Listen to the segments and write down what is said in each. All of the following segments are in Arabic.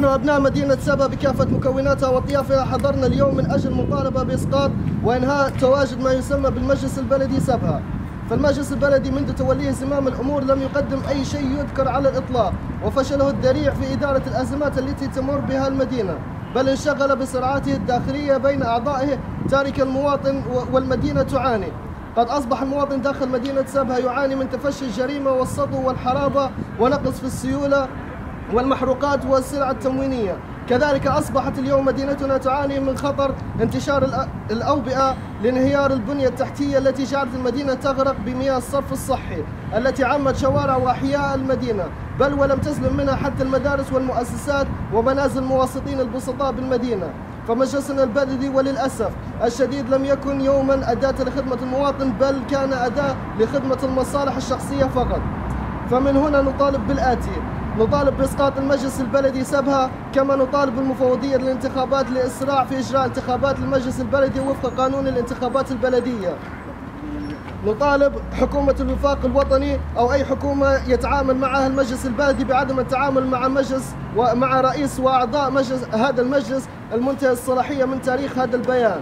أبناء مدينة سبها بكافة مكوناتها وأطيافها حضرنا اليوم من أجل مطالبة بإسقاط وإنهاء تواجد ما يسمى بالمجلس البلدي سبها. فالمجلس البلدي منذ توليه زمام الأمور لم يقدم أي شيء يذكر على الإطلاق، وفشله الذريع في إدارة الأزمات التي تمر بها المدينة، بل انشغل بصراعاته الداخلية بين أعضائه تارك المواطن والمدينة تعاني. قد أصبح المواطن داخل مدينة سبها يعاني من تفشي الجريمة والسطو والحرابة ونقص في السيولة والمحروقات والسلع التموينية. كذلك أصبحت اليوم مدينتنا تعاني من خطر انتشار الأوبئة لانهيار البنية التحتية التي جعلت المدينة تغرق بمياه الصرف الصحي التي عمت شوارع وأحياء المدينة، بل ولم تسلم منها حتى المدارس والمؤسسات ومنازل المواسطين البسطاء بالمدينة. فمجلسنا البلدي وللأسف الشديد لم يكن يوما أداة لخدمة المواطن، بل كان أداة لخدمة المصالح الشخصية فقط. فمن هنا نطالب بالآتي: نطالب بإسقاط المجلس البلدي سبها، كما نطالب المفوضية للانتخابات للإسراع في إجراء انتخابات المجلس البلدي وفق قانون الانتخابات البلدية. نطالب حكومة الوفاق الوطني أو أي حكومة يتعامل معها المجلس البلدي بعدم التعامل مع مجلس ومع رئيس وأعضاء مجلس هذا المجلس المنتهي الصلاحية من تاريخ هذا البيان.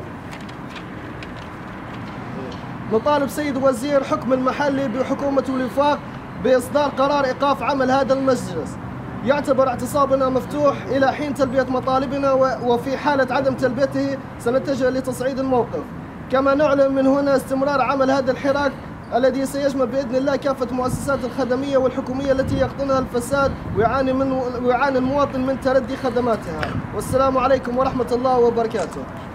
نطالب سيد وزير حكم المحلي بحكومة الوفاق بإصدار قرار إيقاف عمل هذا المجلس. يعتبر اعتصابنا مفتوح إلى حين تلبية مطالبنا، وفي حالة عدم تلبيته سنتجه لتصعيد الموقف. كما نعلن من هنا استمرار عمل هذا الحراك الذي سيشمل بإذن الله كافة المؤسسات الخدمية والحكومية التي يقطنها الفساد ويعاني المواطن من تردي خدماتها. والسلام عليكم ورحمة الله وبركاته.